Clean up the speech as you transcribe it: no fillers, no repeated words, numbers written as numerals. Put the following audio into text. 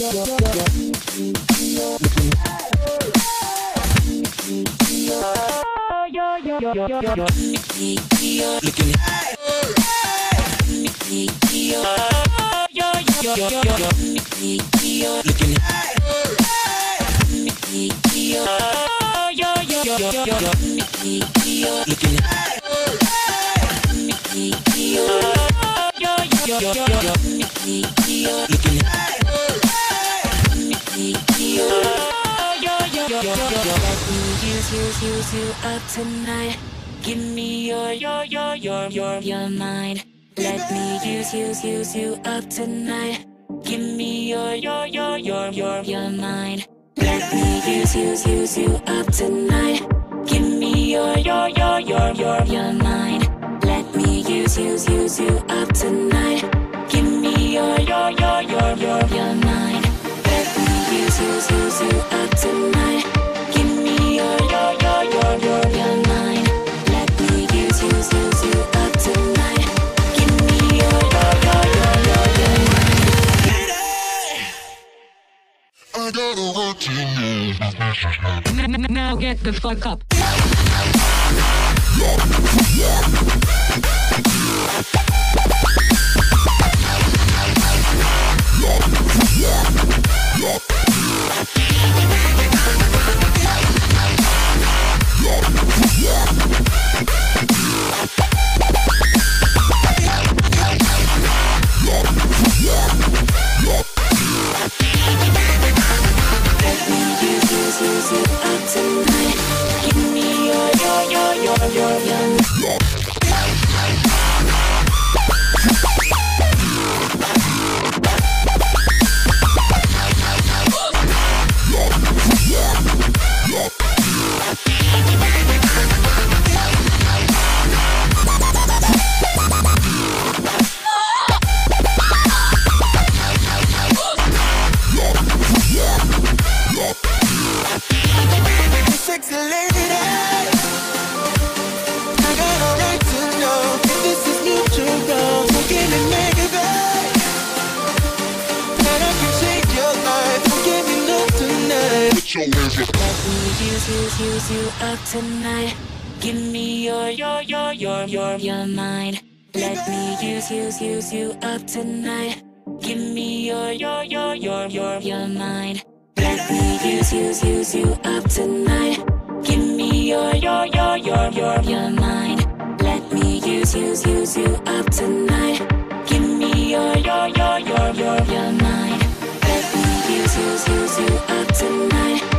Use you up tonight. Give me your mind. Let me use you up tonight. Give me your mind. Let me use you up tonight. Give me your mind. Let me use you up tonight. Give me your mind. Let me use you up tonight. Give me your mind. Let me use you up tonight. Give me your mind. I gotta work you. Now get the fuck up. Sexy lady, I got a right to know if this is mutual. So give me make it right, and I can shake your life. So give me love tonight. Put your hands up. Let me use you up tonight. Give me your mind. Let me use you up tonight. Give me your mind. Let me use you up tonight. Give me your mind. Let me use you up tonight. Give me your mind. Let me use you up tonight.